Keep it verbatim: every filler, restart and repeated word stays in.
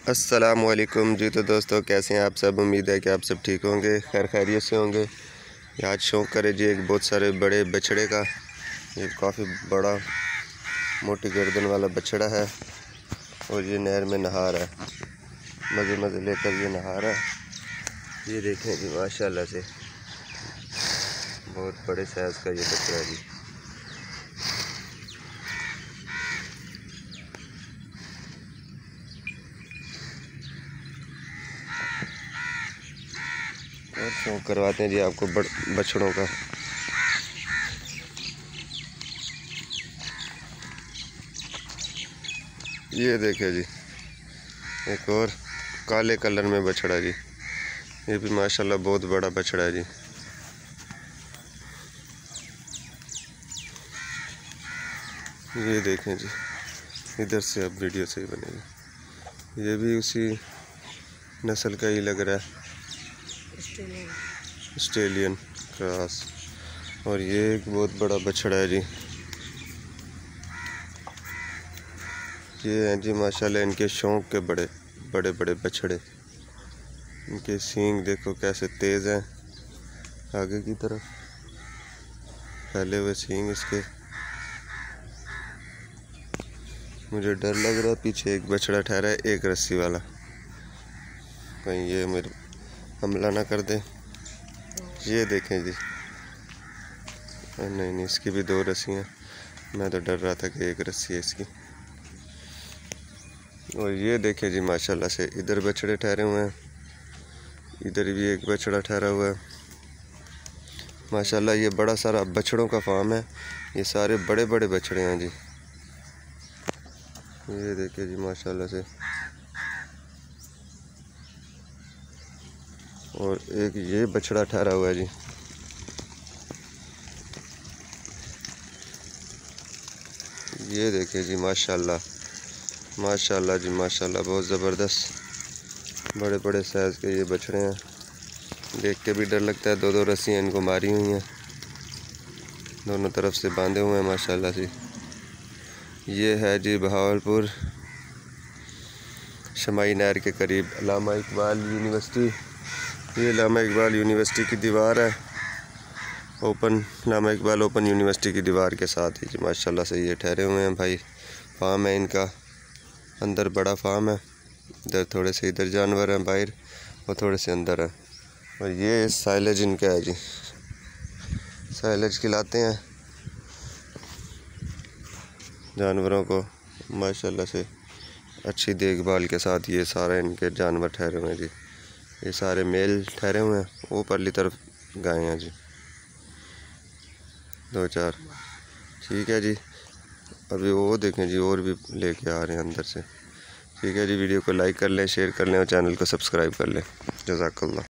अस्सलामुअलैकुम जी। तो दोस्तों कैसे हैं आप सब। उम्मीद है कि आप सब ठीक होंगे, खैर खैरियत से होंगे। आज शौक़ करे जी एक बहुत सारे बड़े बछड़े का। ये काफ़ी बड़ा मोटी गर्दन वाला बछड़ा है और ये नहर में नहा रहा है, मज़े मज़े लेकर ये नहा रहा है। ये देखें जी माशाल्लाह से बहुत बड़े साइज़ का ये बछड़ा जी। और शौक़ करवाते हैं जी आपको बछड़ों का। ये देखे जी एक और काले कलर में बछड़ा जी। ये भी माशाल्लाह बहुत बड़ा बछड़ा है जी। ये देखें जी, इधर से अब वीडियो सही बनेगी। ये भी उसी नस्ल का ही लग रहा है, ऑस्ट्रेलियन क्रॉस। और ये एक बहुत बड़ा बछड़ा है जी। ये हैं जी माशाल्लाह इनके शौक़ के बड़े बड़े बड़े बछड़े। इनके सींग देखो कैसे तेज़ हैं, आगे की तरफ फैले हुए सींग इसके। मुझे डर लग रहा है, पीछे एक बछड़ा ठहरा है, एक रस्सी वाला, कहीं ये मेरे हमला ना कर दे। ये देखें जी, नहीं नहीं इसकी भी दो रस्सियाँ, मैं तो डर रहा था कि एक रस्सी है इसकी। और ये देखें जी माशाल्लाह से इधर बछड़े ठहरे हुए हैं, इधर भी एक बछड़ा ठहरा हुआ है। माशाल्लाह ये बड़ा सारा बछड़ों का फार्म है, ये सारे बड़े बड़े बछड़े हैं जी। ये देखिए जी माशाल्लाह से। और एक ये बछड़ा ठहरा हुआ है जी। ये देखिए जी माशाल्लाह माशाल्लाह जी माशाल्लाह बहुत ज़बरदस्त बड़े बड़े साइज़ के ये बछड़े हैं। देख के भी डर लगता है। दो दो रस्सियाँ इनको मारी हुई हैं, दोनों तरफ से बांधे हुए हैं माशाल्लाह से। ये है जी बहावलपुर शमाई नहर के करीब अल्लामा इकबाल यूनिवर्सिटी। ये अल्लामा इकबाल यूनिवर्सिटी की दीवार है, open Allama Iqbal open university की दीवार के साथ ही जी माशाल्लाह से ये ठहरे हुए हैं भाई। फार्म है इनका, अंदर बड़ा फार्म है, इधर थोड़े से इधर जानवर हैं बाहर और थोड़े से अंदर हैं। और ये साइलेज इनका है जी, साइलेज खिलाते हैं जानवरों को माशाल्लाह से। अच्छी देखभाल के साथ ये सारे इनके जानवर ठहरे हुए हैं जी। ये सारे मेल ठहरे हुए हैं, वो परली तरफ गाय हैं जी दो चार। ठीक है जी, अभी वो देखें जी और भी लेके आ रहे हैं अंदर से। ठीक है जी, वीडियो को लाइक कर लें, शेयर कर लें और चैनल को सब्सक्राइब कर लें। जज़ाकल्लाह।